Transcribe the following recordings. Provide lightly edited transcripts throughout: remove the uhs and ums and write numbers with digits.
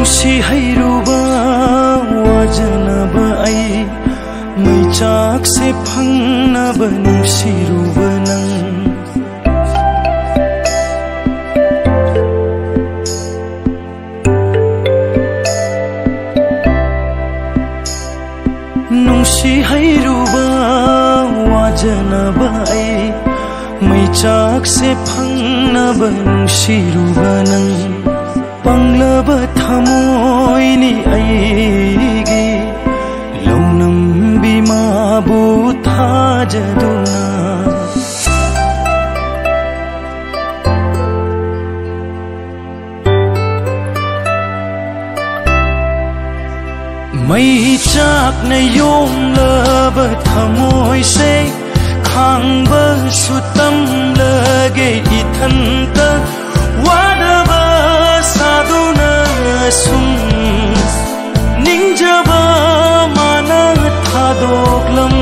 नुंसी हैरुबा वाजनबा आई मैचाक से फंगनबा नुंसिरुबा नंग नुंसी हैरुबा वाजनबा आई मैचाक से फंगनबा नुंसिरुबा नंग पंगलबा थमोइनि आइगी लौनम बिमाबु थाजदुना मैचाक न योमलबा थमोइसे खांगबा सुतमलगे इथंता वादबा साधुना सुन निंजबा माना थादोगलम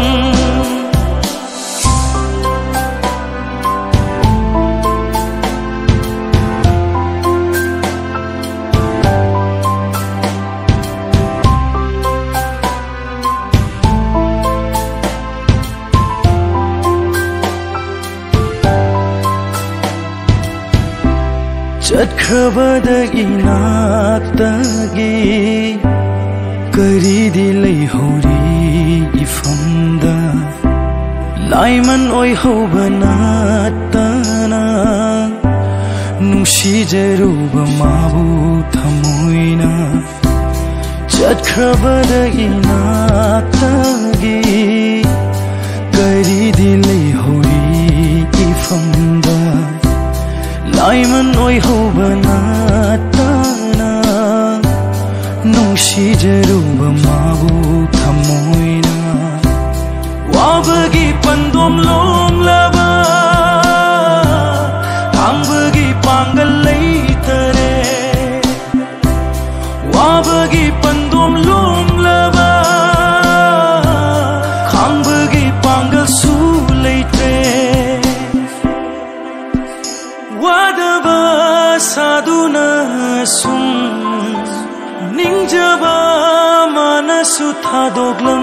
चटखबदा इनाक्तगे करीदि लैहौरी इफमदा लाइमन ओइहौबा नातना नुंसिजरुबा माबु थमोइना चटखबदा इनाक्तगे करीदि लैहौरी इफमदा लाइमन ओइहौबा नातना नुंसिजरुबा माबु थमोइना वाबगी पंदोम लोमलबा आंबगी पांगल लैतरे वाबगी पंदोम लोमलबा खांबगी पांगल सु लैतरे वादबा साधुना सुन निंजबा मानसु थादोगलम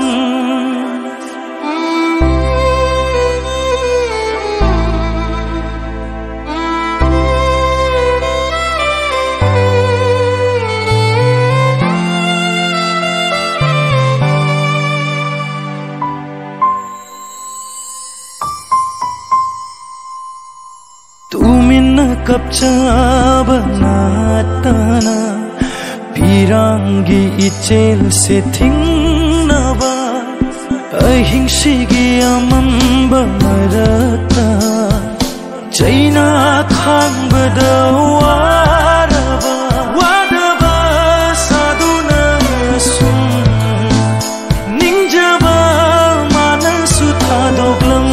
kapcaba natana pirangi ichel se thingnaba ahingsigi amamba marata chaina khangbada waraba wadaba saduna sun ningjaba manasu thadoglam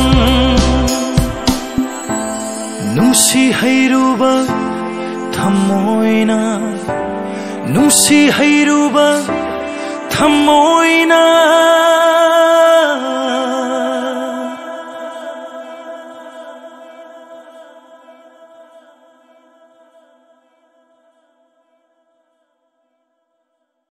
नुंसी हैरुबा थमोइना नुंसी हैरुबा थमोइना